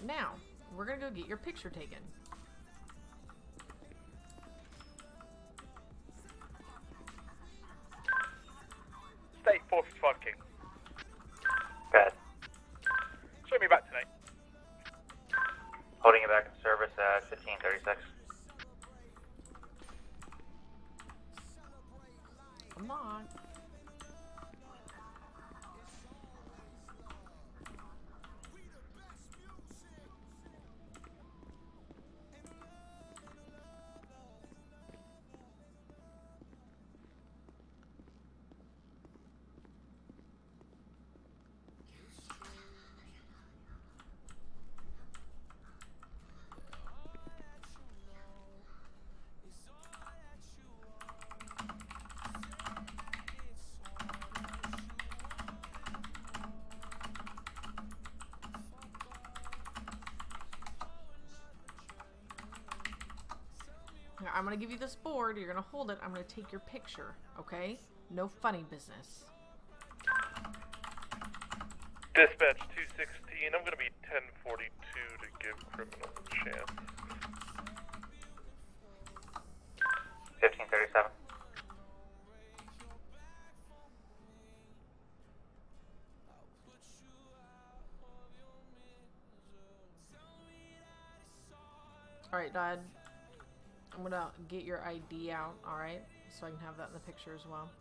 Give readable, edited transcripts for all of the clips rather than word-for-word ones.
now, we're gonna go get your picture taken. State 455 King. Good. Show me back tonight. Holding it back in service at 1536. Come on. I'm gonna give you this board, you're gonna hold it, I'm gonna take your picture, okay? No funny business. Dispatch 216, I'm gonna be 1042 to give criminals a chance. 1537. Alright, Dad. I'm gonna get your ID out, alright? So I can have that in the picture as well.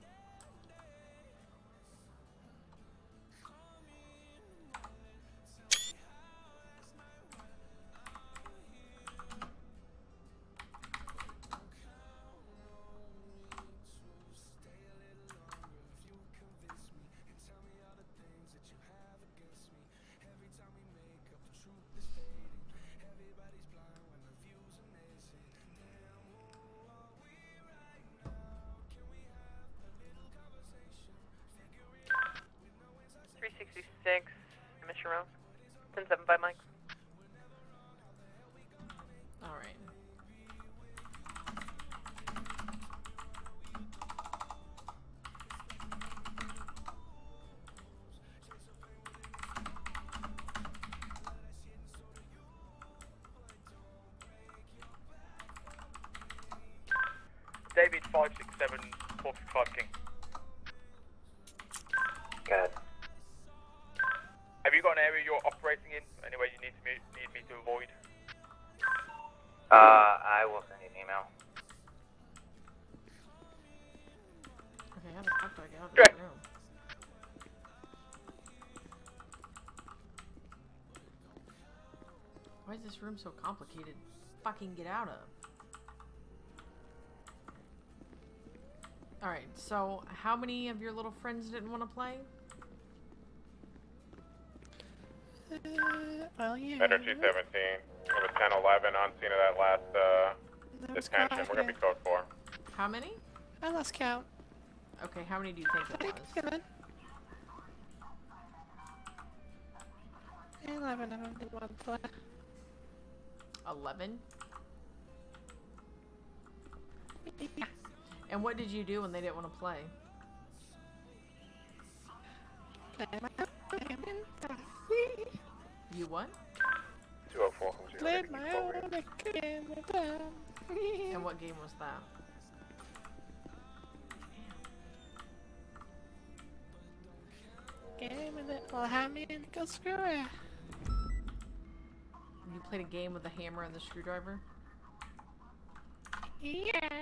Mission Row. 1075 Mike. Alright. David 567 455 King. Good. Have you got an area you're operating in? Anywhere you need me to avoid? I will send you an email. Okay, how the fuck do I get out of this room? Why is this room so complicated? Fucking get out of. Alright, so how many of your little friends didn't want to play? Well, yeah. Metro 217. We have a 1011 on scene of that last detention. We're gonna be code 4. How many? I lost count. Okay, how many do you think it was? Good. 11 of them didn't want to play. 11? Yeah. And what did you do when they didn't want to play? Play my You what? 204. Played my own game with them. And what game was that? Game with it. Well, have me and go screw it. You played a game with the hammer and the screwdriver? Yeah.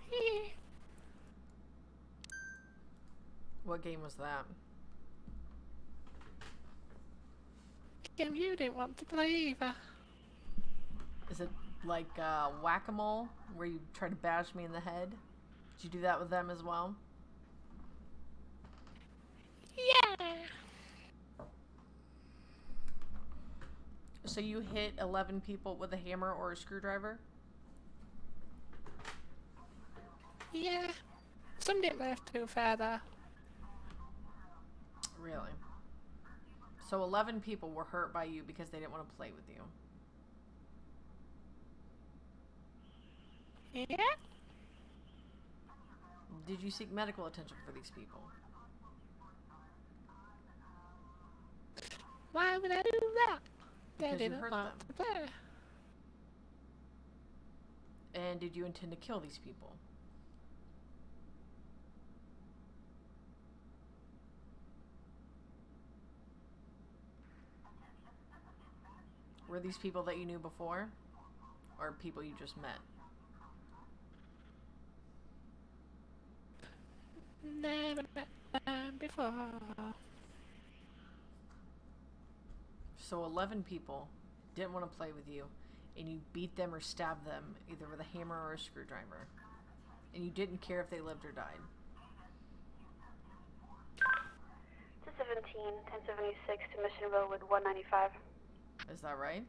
What game was that? Game you didn't want to play either. Is it like whack-a-mole, where you try to bash me in the head? Did you do that with them as well? Yeah. So you hit 11 people with a hammer or a screwdriver? Yeah. Some didn't live too far though. Really? So 11 people were hurt by you because they didn't want to play with you. Yeah. Did you seek medical attention for these people? Why would I do that? Because They you didn't hurt want them. to play. And did you intend to kill these people? Were these people that you knew before? Or people you just met? Never met them before. So 11 people didn't want to play with you, and you beat them or stabbed them either with a hammer or a screwdriver. And you didn't care if they lived or died. 217, 1076 to Mission Road with 195. Is that right?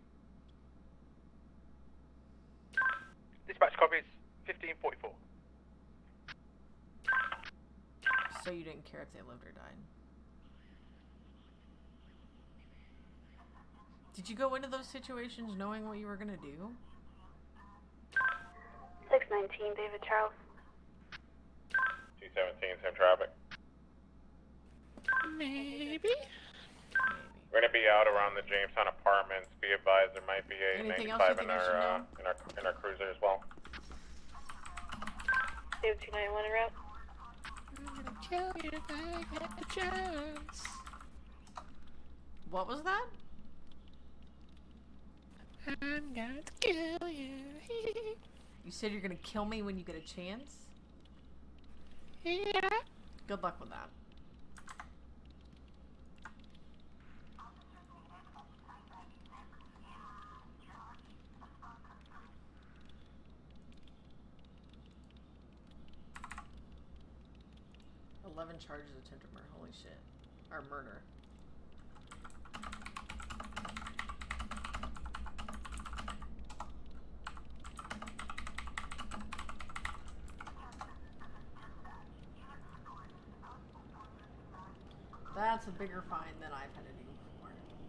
Dispatch copies 1544. So you didn't care if they lived or died. Did you go into those situations knowing what you were gonna do? 619, David Charles. 217, same traffic. Maybe. Maybe. We're gonna be out around the Jamestown Apartments. Be advised, there might be a Anything else 95 you in think I should know? in our cruiser as well. David 291 en route. I'm gonna kill you if I get a chance. What was that? I'm going to kill you. You said you're gonna kill me when you get a chance? Yeah. Good luck with that. $11 charges of attempted murder. Holy shit. Or murder. That's a bigger fine than I've had to do before.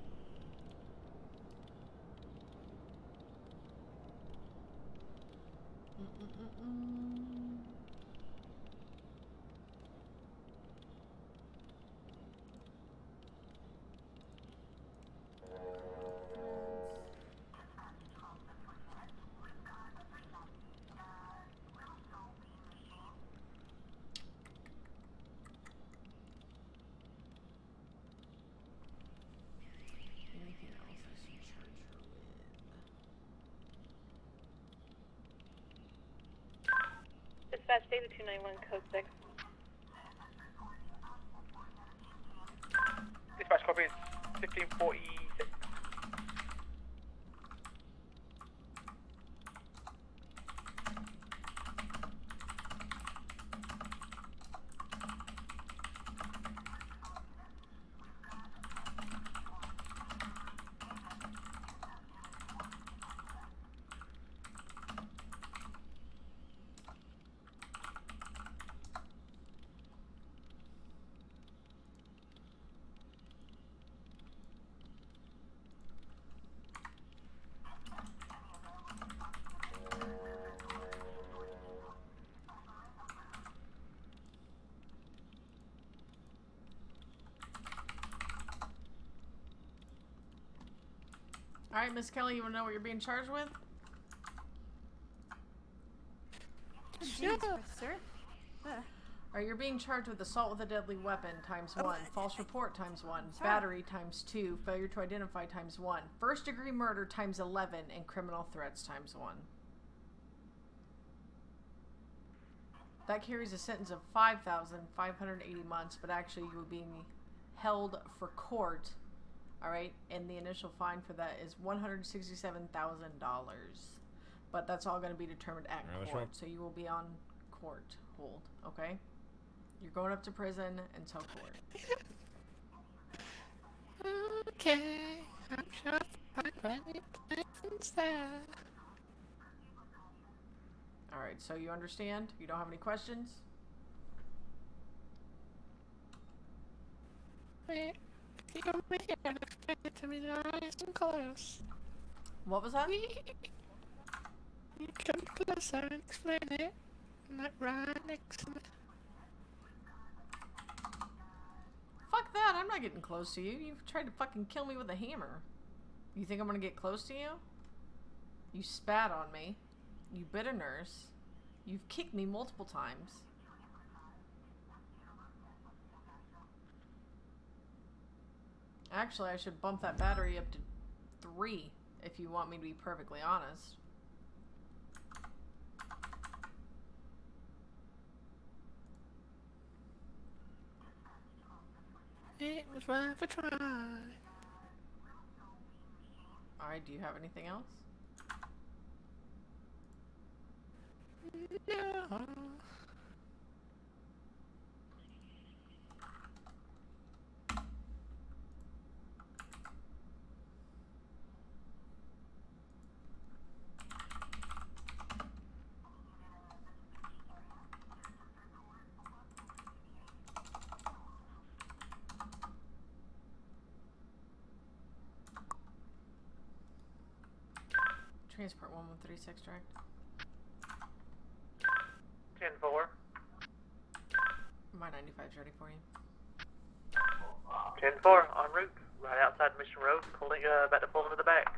Anything else I should charge her with? Dispatch David 291 code 6. Dispatch copies 1546. Alright, Miss Kelly, you wanna know what you're being charged with? Sure. Sir? Alright, you're being charged with assault with a deadly weapon ×1, false report ×1, battery ×2, failure to identify ×1, first degree murder ×11, and criminal threats ×1. That carries a sentence of 5,580 months, but actually you were being held for court. Alright, and the initial fine for that is $167,000. But that's all going to be determined at court, so you will be on court hold, okay? You're going up to prison until court. Okay. I'm sure I'll find plenty of places there. Alright, so you understand? You don't have any questions? Wait. You come here and explain it to me nice and close. What was that? You come closer and explain it. Not right next to me. Fuck that, I'm not getting close to you. You've tried to fucking kill me with a hammer. You think I'm gonna get close to you? You spat on me. You bit a nurse. You've kicked me multiple times. Actually, I should bump that battery up to 3 if you want me to be perfectly honest. It was worth a try. Alright, do you have anything else? No. Transport 1136 direct. 10-4. My 95's ready for you. 10-4, en route. Right outside Mission Road, pulling, about to pull into the back.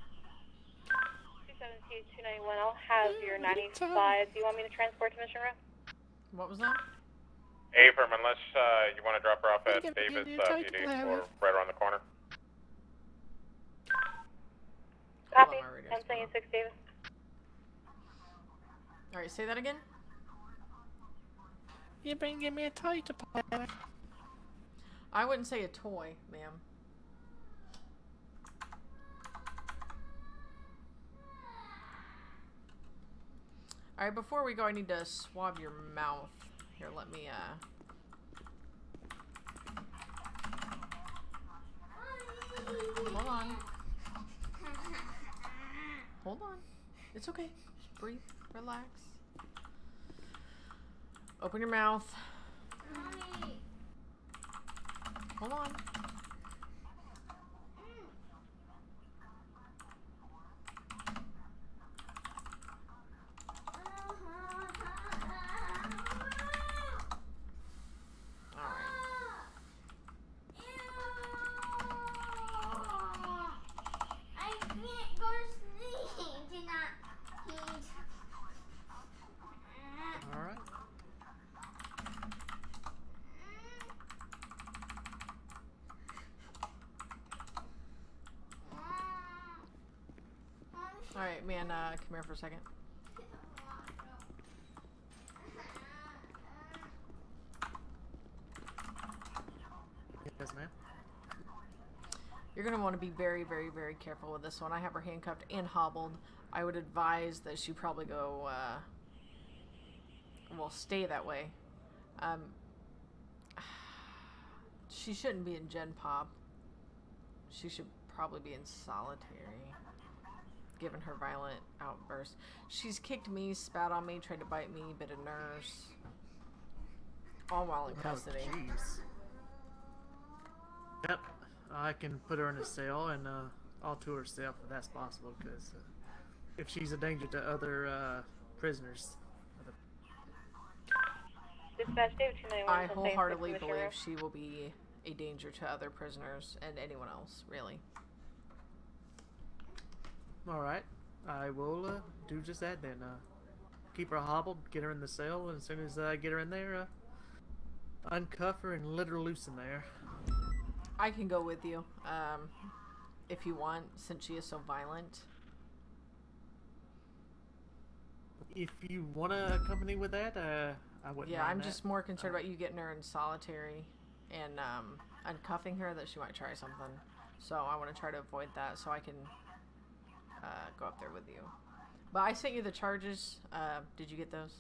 272-291, I'll have your 95. Do you want me to transport to Mission Road? What was that? Affirm, unless you want to drop her off at You Davis can take PD it, or right around the corner. Hold Copy. on, my radio's going off. 1076 Davis. Alright, say that again? You bringing me a toy to play with? I wouldn't say a toy, ma'am. Alright, before we go, I need to swab your mouth. Here, let me, Hold on. Hold on. It's okay. Just breathe. Relax. Open your mouth. Hold on. Alright. Alright, man, come here for a second. Yes, ma'am. You're going to want to be very, very, very careful with this one. I have her handcuffed and hobbled. I would advise that she probably go, well, stay that way. She shouldn't be in Gen Pop. She should probably be in solitary, given her violent outburst. She's kicked me, spat on me, tried to bite me, bit a nurse. All while in custody. Oh, jeez. Yep, I can put her in a cell and I'll to herself if that's possible, because if she's a danger to other prisoners. Dispatch David 291. I from wholeheartedly St. believe Road. she will be a danger to other prisoners and anyone else, really. Alright, I will do just that then. Keep her hobbled, get her in the cell, and as soon as I get her in there, uncuff her and let her loose in there. I can go with you, if you want, since she is so violent. If you want to accompany with that, I wouldn't Yeah, mind I'm that. just more concerned about you getting her in solitary and uncuffing her, that she might try something. So I want to try to avoid that so I can go up there with you. But I sent you the charges. Did you get those?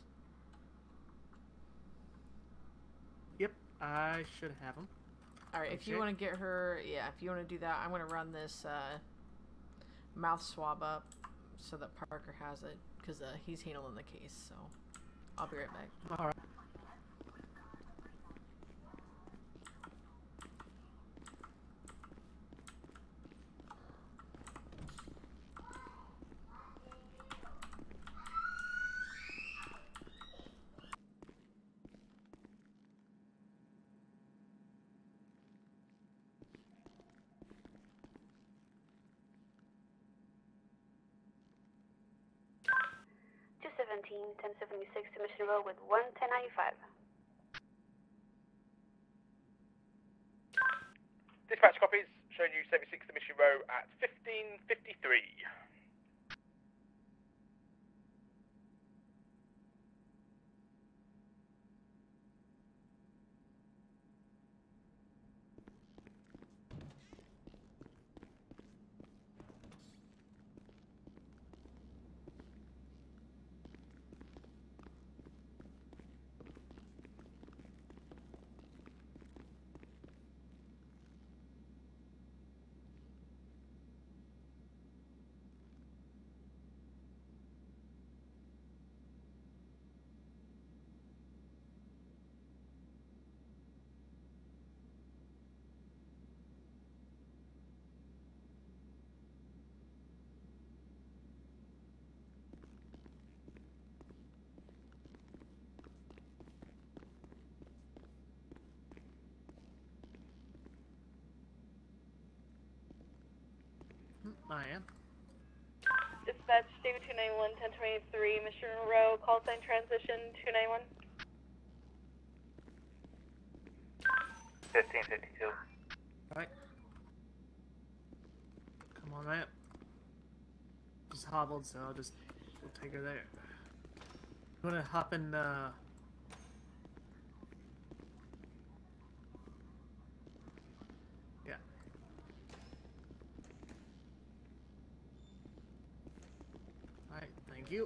Yep, I should have them. Alright, if you want to get her, yeah, if you want to do that, I'm going to run this mouth swab up so that Parker has it, because he's handling the case, so I'll be right back. Alright. 1076 to Mission Road with 1095. Dispatch copies, showing you 76 to Mission Row at 15:53. I am. Dispatch, David 291, 1023, Mission Row, call sign transition 291. 1552. Right. Come on out. Just hobbled, so we'll take her there. You wanna hop in, yeah. Alright, thank you.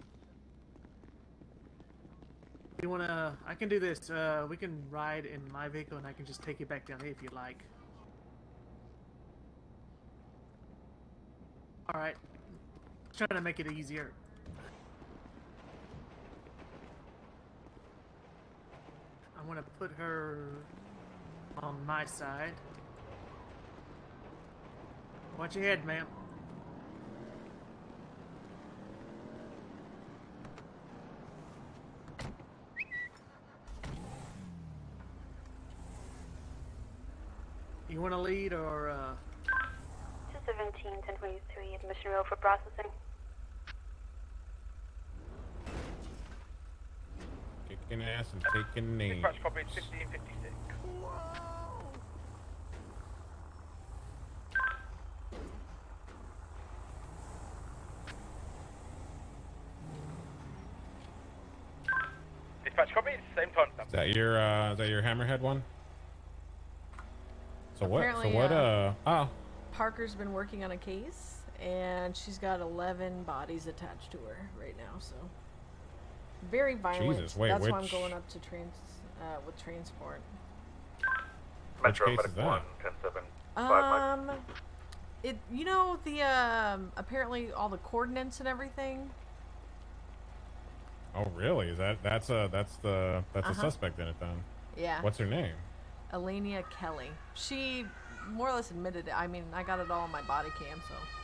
You wanna, I can do this, we can ride in my vehicle and I can just take you back down here if you like. Alright. Trying to make it easier. I want to put her on my side. Watch your head, ma'am. You want to lead or, 217, 1023 at Mission Road for processing. Kicking ass and taking names. Dispatch copies, 15:56. Dispatch copies, same time stamp. Is that your hammerhead one? So what? Apparently, So what? Oh. Parker's been working on a case, and she's got 11 bodies attached to her right now. So very violent. Jesus, wait, That's why I'm which- going up to with transport. Which case is that? 10-7. You know the apparently all the coordinates and everything. Oh, really? Is that's a suspect in it then? Yeah. What's her name? Elenia Kelly. She more or less admitted it. I mean, I got it all on my body cam,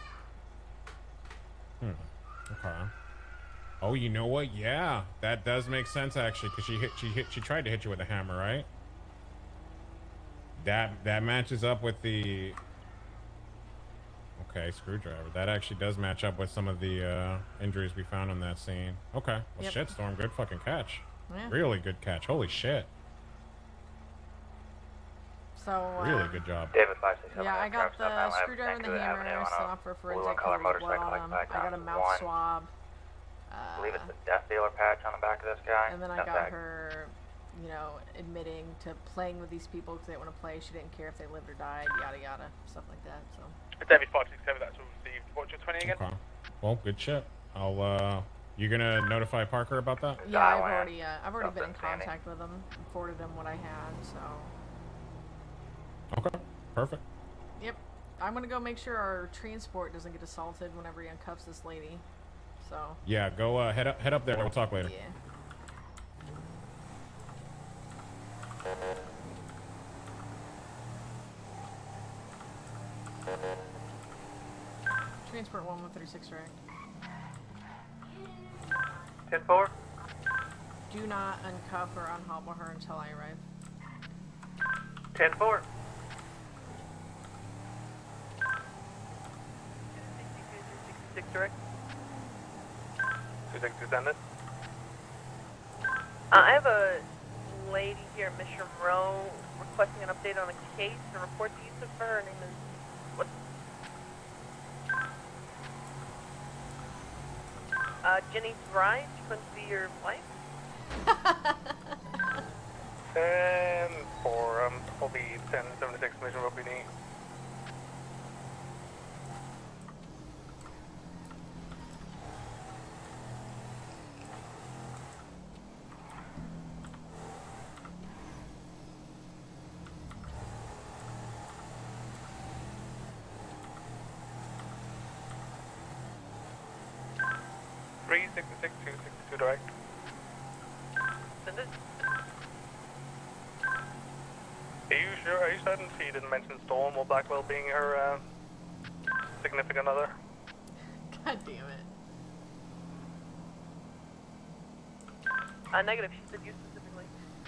so. Okay. Oh, you know what? Yeah, that does make sense actually, because she tried to hit you with a hammer, right? That matches up with the. Okay, screwdriver. That actually does match up with some of the injuries we found on that scene. Okay. Well, Yep. shit, Storm, good fucking catch. Yeah. Really good catch. Holy shit. So. Really good job. David 567. Yeah, I got the screwdriver and the hammer. I sent off for forensic blue because color of blood on them. I got a mouth one. swab. I believe it's the death dealer patch on the back of this guy. And then I Got got that. her, you know, admitting to playing with these people because they didn't want to play. She didn't care if they lived or died, yada yada, stuff like that. So. David 567, that's all received. What's your 20 again? Okay. Well, good shit. I'll you gonna notify Parker about that? Yeah, Dial I've already been in Something, Danny. contact with them, forwarded them what I had. So. Okay. Perfect. Yep. I'm gonna go make sure our transport doesn't get assaulted whenever he uncuffs this lady. So. Yeah, go head up there. We'll talk later. Yeah. Transport 1136 right. 10-4. Do not uncuff or unhobble her until I arrive. 10-4. 66 direct. 262 send it. I have a lady here in Mission Row requesting an update on a case and report the use of her. Her name is... What? Jenny Fry. She claims to be your wife. 10-4, will be 1076 Mission Row PD. Three 66 262 direct. Send it. Are you sure? Are you certain she didn't mention Storm or Blackwell being her significant other? God damn it. Negative. She said you specifically.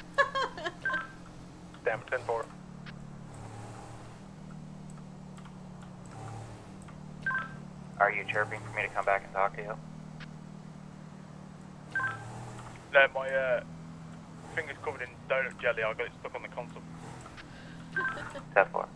Damn, 10-4. Are you chirping for me to come back and talk to you? No, my finger's covered in donut jelly. I got it stuck on the console. 10-4.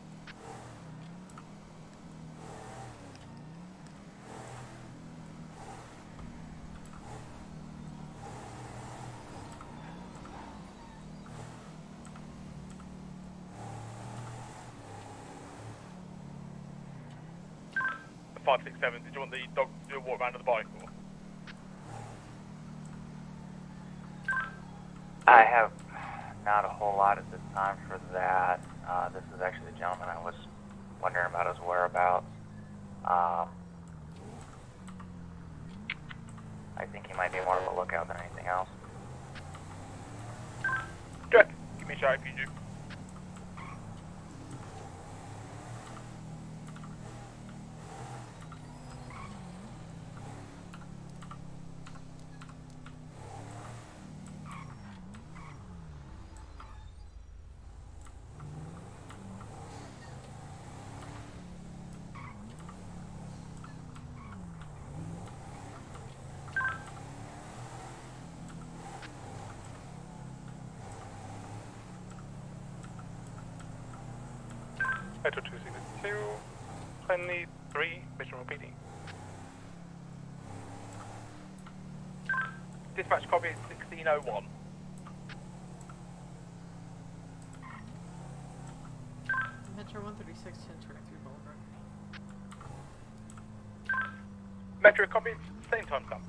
The 567. Did you want the dog to do a walk around to the bike? Or? I have not a whole lot at this time for that. This is actually the gentleman I was wondering about his whereabouts. I think he might be more of a lookout than anything else. Good. Give me a shout if you do. Metro 262, 23, Mission Row PD. Dispatch copy 1601. Metro 136, 1023 Boulevard. Metro copy, same timestamp.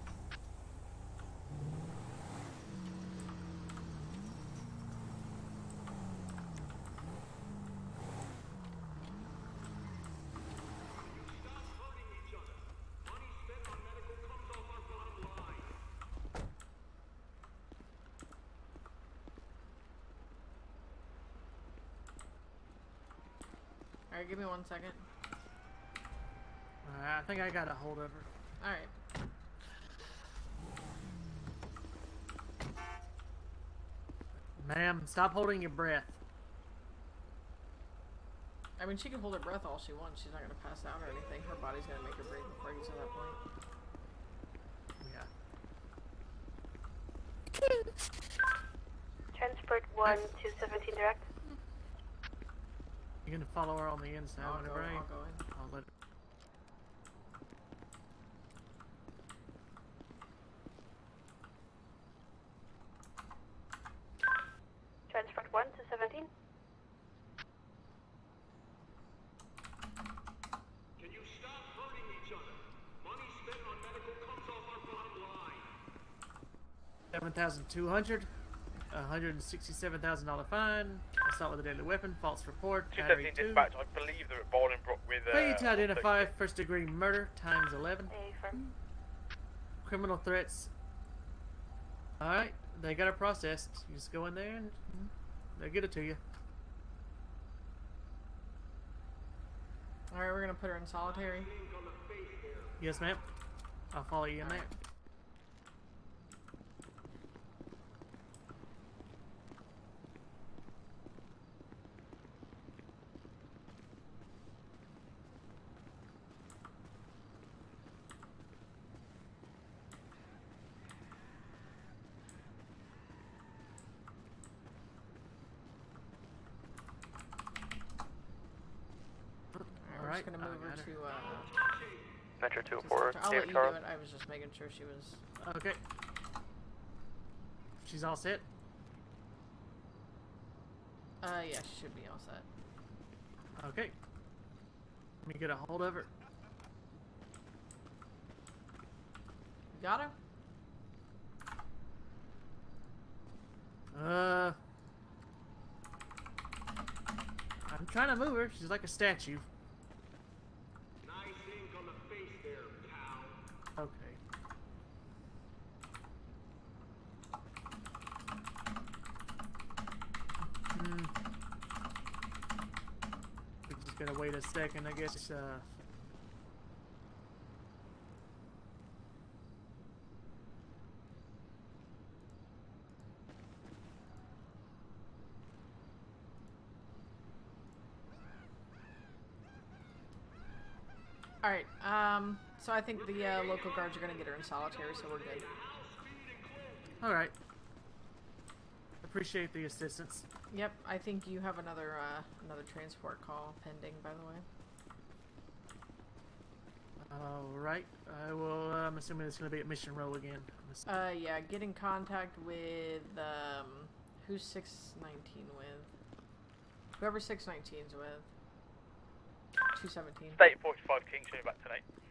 Alright, give me 1 second. I think I got a hold of her. Alright. Ma'am, stop holding your breath. I mean, she can hold her breath all she wants. She's not gonna pass out or anything. Her body's gonna make her breathe before it gets to that point. Yeah. Transport 1 to 17 direct. You're gonna follow her on the inside, I'll whenever go in. I'll let her. Transport 1 to 17. Can you stop hurting each other? Money spent on medical comes off our bottom line. 7,200. $167,000 fine. Assault with a deadly weapon. False report. 217 Battery 2. dispatch. I believe they're at Bolingbroke with. Failure to identify. First degree murder times 11. Affirm. Criminal threats. Alright, they got it processed. You just go in there and they'll get it to you. Alright, we're gonna put her in solitary. Yes, ma'am. I'll follow you in there. just gonna move her to Venture to 204, Center. I'll let David you Charles. do it. I was just making sure she was. Okay. She's all set. Yeah, she should be all set. Okay. Let me get a hold of her. Got her? I'm trying to move her. She's like a statue. Nice ink on the face there, pal. Okay. We're just gonna wait a second, I guess. Alright, so I think the local guards are gonna get her in solitary, so we're good. Alright. Appreciate the assistance. Yep, I think you have another another transport call pending, by the way. Alright. I will, I'm assuming it's gonna be at Mission Row again. Yeah, get in contact with, who's 619 with? Whoever 619's with. 217. State 45 King, show you back tonight.